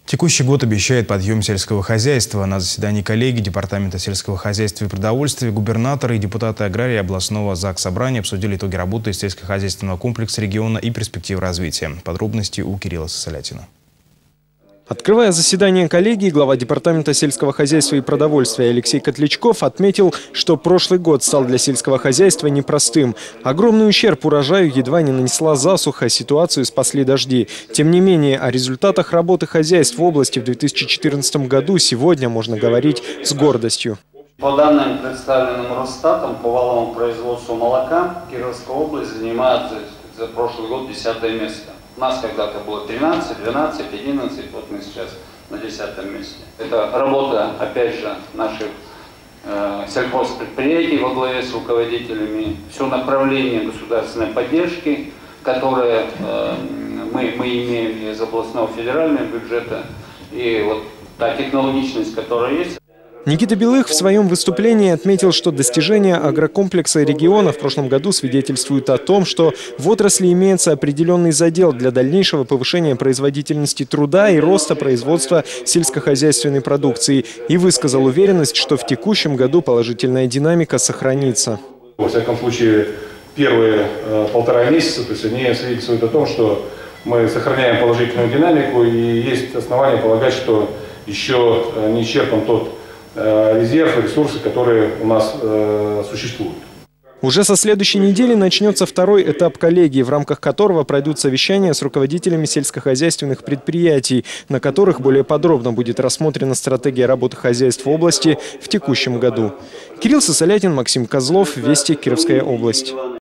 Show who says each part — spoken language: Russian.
Speaker 1: Текущий год обещает подъем сельского хозяйства. На заседании коллегии Департамента сельского хозяйства и продовольствия губернаторы и депутаты аграрии областного заксобрания обсудили итоги работы сельскохозяйственного комплекса региона и перспективы развития. Подробности у Кирилла Сосолятина.
Speaker 2: Открывая заседание коллегии, глава Департамента сельского хозяйства и продовольствия Алексей Котлячков отметил, что прошлый год стал для сельского хозяйства непростым. Огромный ущерб урожаю едва не нанесла засуха, ситуацию спасли дожди. Тем не менее, о результатах работы хозяйств в области в 2014 году сегодня можно говорить с гордостью.
Speaker 3: По данным, представленным Росстатом, по валовому производству молока Кировская область занимает за прошлый год 10-е место. У нас когда-то было 13, 12, 11, вот мы сейчас на 10-м месте. Это работа, опять же, наших сельхозпредприятий во главе с руководителями, все направление государственной поддержки, которое мы имеем из областного федерального бюджета, и вот та технологичность, которая есть.
Speaker 2: Никита Белых в своем выступлении отметил, что достижения агрокомплекса региона в прошлом году свидетельствуют о том, что в отрасли имеется определенный задел для дальнейшего повышения производительности труда и роста производства сельскохозяйственной продукции. И высказал уверенность, что в текущем году положительная динамика сохранится.
Speaker 4: Во всяком случае, первые 1,5 месяца, то есть они свидетельствуют о том, что мы сохраняем положительную динамику, и есть основания полагать, что еще не исчерпан тот резерв, ресурсы, которые у нас существуют.
Speaker 2: Уже со следующей недели начнется второй этап коллегии, в рамках которого пройдут совещания с руководителями сельскохозяйственных предприятий, на которых более подробно будет рассмотрена стратегия работы хозяйств в области в текущем году. Кирилл Сосолятин, Максим Козлов, Вести, Кировская область.